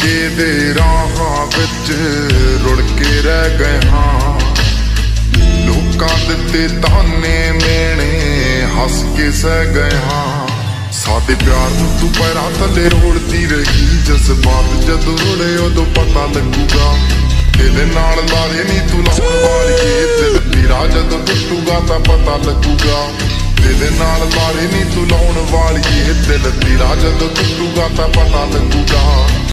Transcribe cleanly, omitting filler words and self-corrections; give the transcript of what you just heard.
धक्के दे राहां विच रुड़ के रह गए हाँ। लोकां दित्ते ताने मेणे हस के सह गए हाँ। साडे प्यार नूं तू पैरां थल्ले रोलदी रही, जज्बात जदों रुले उदों पता लगूगा। दिल नाल लारे नी तू लाउण वालीए, दिल तेरा जदों टुटूगा तां पता लगूगा। दिल नाल लारे नी तू लाउण वालीए, दिल तेरा जदों टुटूगा तां पता लगूगा।